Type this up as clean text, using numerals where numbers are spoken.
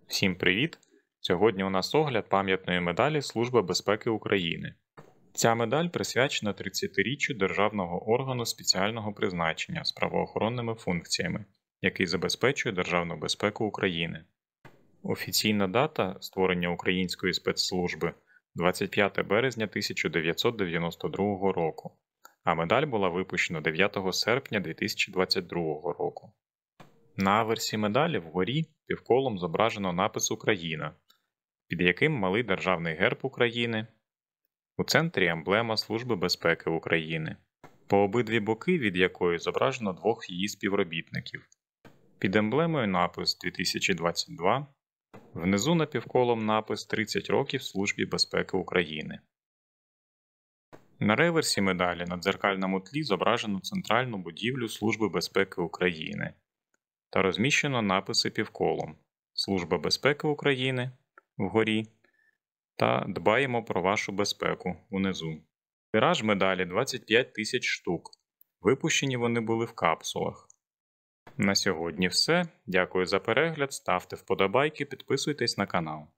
Всім привіт! Сьогодні у нас огляд пам'ятної медалі Служби безпеки України. Ця медаль присвячена 30-річчю державного органу спеціального призначення з правоохоронними функціями, який забезпечує державну безпеку України. Офіційна дата створення української спецслужби 25 березня 1992 року, а медаль була випущена 9 серпня 2022 року. На аверсі медалі вгорі півколом зображено напис «Україна», під яким малий державний герб України, у центрі емблема Служби безпеки України, по обидві боки від якої зображено двох її співробітників. Під емблемою напис «2022», внизу напівколом напис «30 років Службі безпеки України». На реверсі медалі на дзеркальному тлі зображено центральну будівлю Служби безпеки України та розміщено написи півколом «Служба безпеки України» вгорі та «Дбаємо про вашу безпеку» унизу. Тираж медалі 25 тисяч штук. Випущені вони були в капсулах. На сьогодні все. Дякую за перегляд, ставте вподобайки, підписуйтесь на канал.